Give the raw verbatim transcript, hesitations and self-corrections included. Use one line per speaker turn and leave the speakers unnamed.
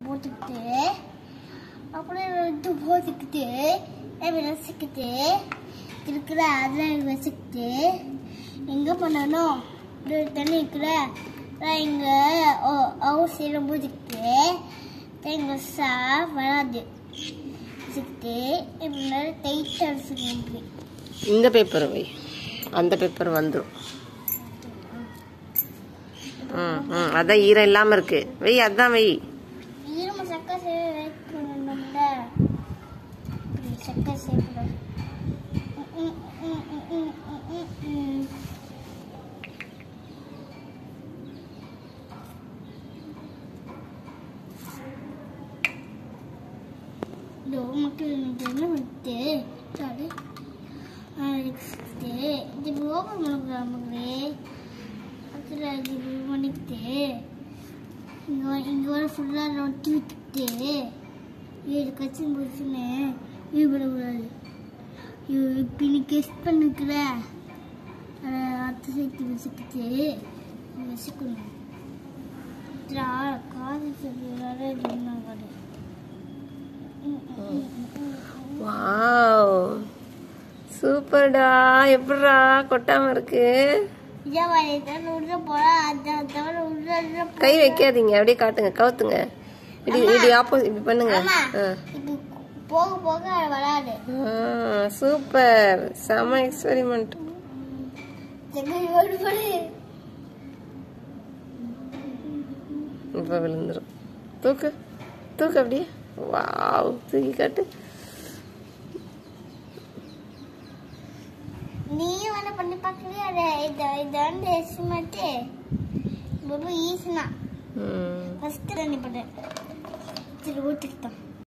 போட்டுக்கிட்டு அப்புறம் இது போட்டுக்கிட்டு வச்சுக்கிட்டு இருக்கிற அதில் வச்சுக்கிட்டு எங்கே பண்ணணும் தண்ணி இருக்கிற இங்கே அவசியம் போட்டுக்கிட்டு எங்கள் சா வராது வச்சுக்கிட்டு இப்படி டைட்டாக வச்சுக்கணும்.
இந்த பேப்பர் வை, அந்த பேப்பர் வந்துடும். ம் ம் அதான் ஈரம் இல்லாமல் இருக்கு. வை, அதான் வை.
ஈரம் சக்கரை சேவை வைக்கணும்ல, சக்கரை சேவை. மக்கள் விட்டு சாரி இது ஓப்பன் பண்ணக்கூடாது. அதில் இது பண்ணிக்கிட்டு இங்கே இங்கே வர ஃபுல்லாக ரொட்டி விட்டுக்கிட்டு ஏழு கட்சி போச்சுன்னு ஈடுபடக்கூடாது. இப்போ நீ கெஸ்ட் பண்ணிக்கிற அதை அத்தை சேர்த்து வச்சுக்கிட்டு வச்சுக்கணும். காது சொல்லுறாரு சொன்னாங்க.
வாவ், சூப்பர்டா. எப்படிடா கொட்டாம இருக்கு? கை வைக்காதீங்க, அப்படியே காட்டுங்க, கவுத்துங்க. இப்படி இப்படி ஆப்போசிட் இப்படி பண்ணுங்க.
போக போக வராது.
சூப்பர், செம எக்ஸ்பெரிமெண்ட். இப்ப விழுந்துரும். தூக்கு தூக்கு அப்படியே. வாவ், தூக்கி காட்டு.
நீ வந்து பண்ணி பார்க்கலையா? இது இது வந்து எஸ்டிமேட் ரொம்ப ஈஸினா ஃபர்ஸ்ட் நீ பண்ணு. சரி ஊத்திக்கிட்டோம்.